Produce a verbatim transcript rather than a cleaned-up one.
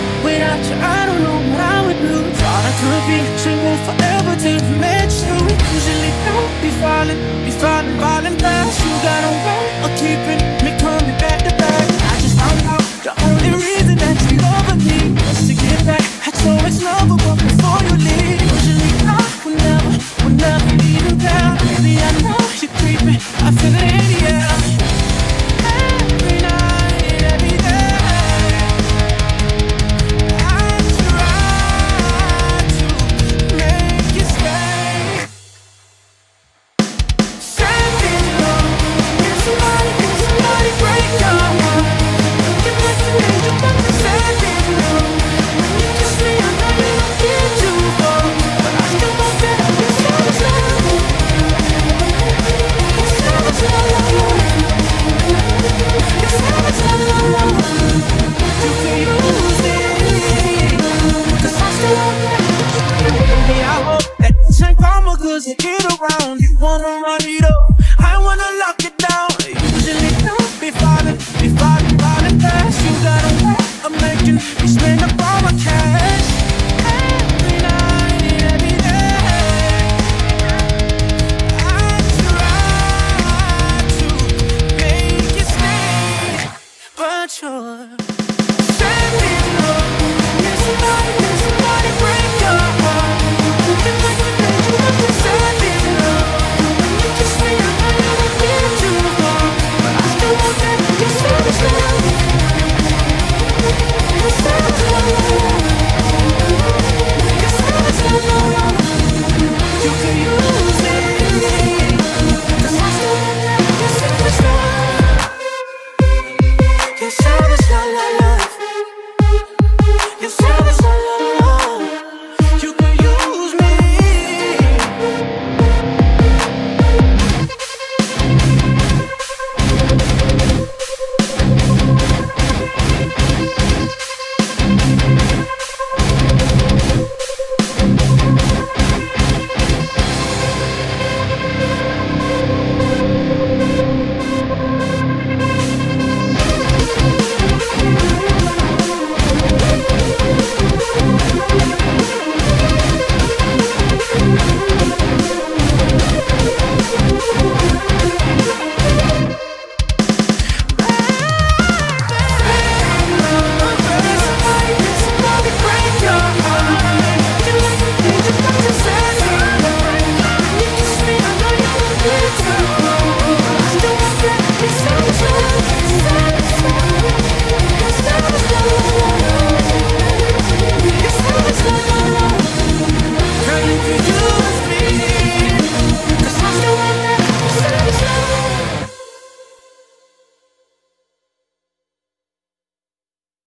Without you, I don't know what I would do. Thought I could be single forever till I met you. Usually don't be falling, be falling, falling fast. You got a way of keeping me coming back to back. I just found out the only reason that you love me was to get back at your ex-lover before you leave. Usually I would never, would never leave you down. Baby, I know you're creeping, I feel it in the air. Every night, every day, to get around, you wanna run it up, I wanna lock it down. Usually don't be falling, be falling, falling fast. You got a way of making me spend up all my cash. Every night, every day, I try to make you stay, but you're standing up. Can somebody, can somebody break your heart? Looking like the day you love me. Too